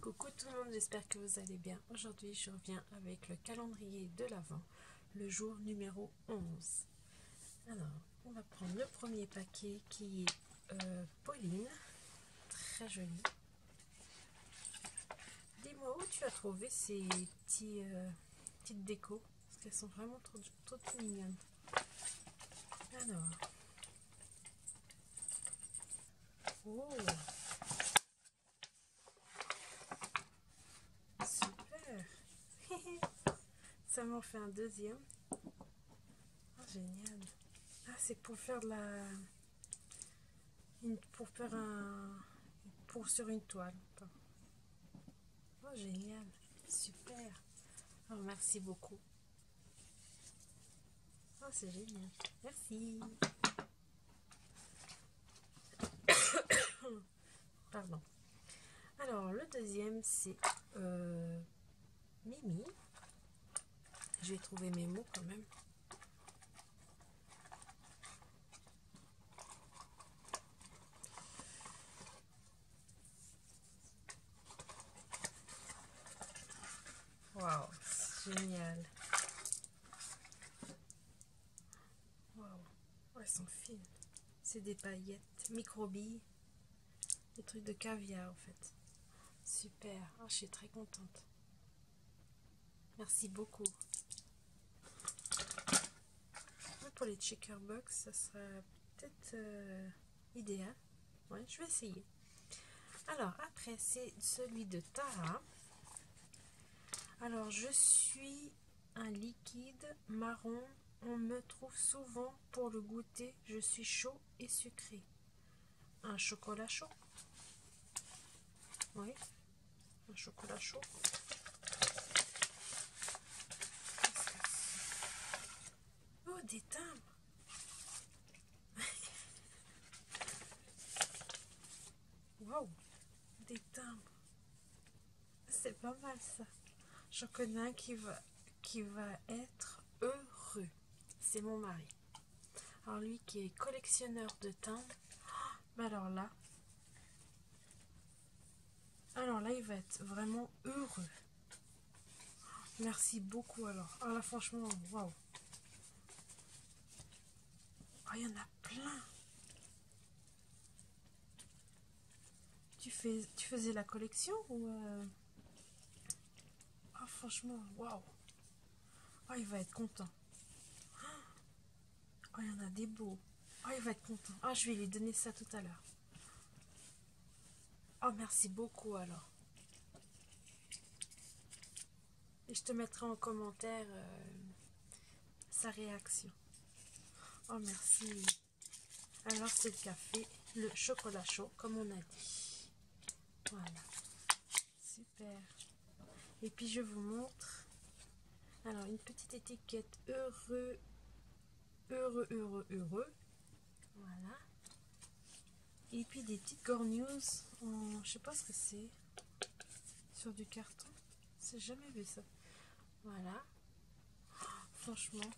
Coucou tout le monde, j'espère que vous allez bien. Aujourd'hui, je reviens avec le calendrier de l'Avent, le jour numéro 11. Alors, on va prendre le premier paquet qui est Pauline, très joli. Dis-moi où tu as trouvé ces petites décos, parce qu'elles sont vraiment trop mignonnes. Alors, oh, super. Ça m'en fait un deuxième. Oh, génial. Ah, c'est pour faire de la... pour faire un... sur une toile. Oh, génial. Super. Oh, merci beaucoup. Oh, c'est génial. Merci. Pardon. Alors, le deuxième, c'est Mimi. Je vais trouver mes mots quand même. Waouh, génial. Waouh, oh, elles sont fines. C'est des paillettes, microbilles, des trucs de caviar en fait. Super, oh, je suis très contente. Merci beaucoup. Pour les checker box, ça sera peut-être idéal. Ouais, je vais essayer. Alors, après, c'est celui de Tara. Alors, je suis un liquide marron. On me trouve souvent pour le goûter. Je suis chaud et sucré. Un chocolat chaud. Oui, un chocolat chaud. Oh, des timbres. Wow, des timbres. C'est pas mal ça. J'en connais un qui va être heureux. C'est mon mari. Alors lui qui est collectionneur de timbres. Mais alors là, il va être vraiment heureux. Merci beaucoup alors. Alors là, franchement, waouh. Oh, il y en a plein. Tu faisais la collection ou oh, franchement, waouh. Oh, il va être content. Oh, il y en a des beaux. Oh, il va être content. Oh, je vais lui donner ça tout à l'heure. Oh, merci beaucoup alors. Et je te mettrai en commentaire sa réaction. Oh, merci. Alors, c'est le café, le chocolat chaud, comme on a dit. Voilà. Super. Et puis, je vous montre. Alors, une petite étiquette heureux, heureux, heureux, heureux. Voilà. Et puis, des petites cornemuses. Je sais pas ce que c'est. Sur du carton. J'ai jamais vu ça. Voilà. Oh, franchement.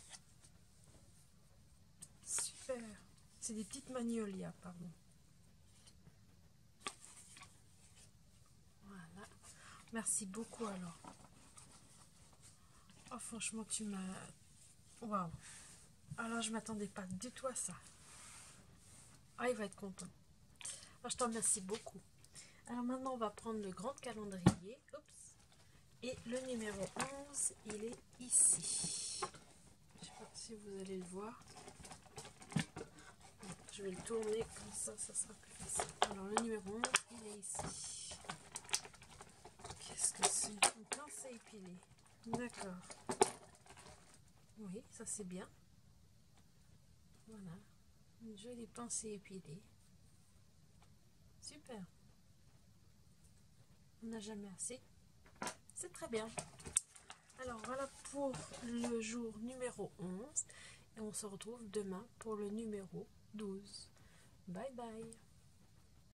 Super. C'est des petites magnolias, pardon. Voilà. Merci beaucoup alors. Oh, franchement, tu m'as... Waouh. Alors, je m'attendais pas du tout à ça. Ah, il va être content. Alors, je te remercie beaucoup. Alors, maintenant, on va prendre le grand calendrier. Oups. Et le numéro 11, il est ici. Je sais pas si vous allez le voir. Je vais le tourner comme ça, ça sera plus facile. Alors, le numéro 11, il est ici. Qu'est-ce que c'est? Une pince à épiler. D'accord. Oui, ça c'est bien. Voilà. Une jolie pince à épiler. Super. On n'a jamais assez. C'est très bien. Alors voilà pour le jour numéro 11. Et on se retrouve demain pour le numéro 12. Bye bye.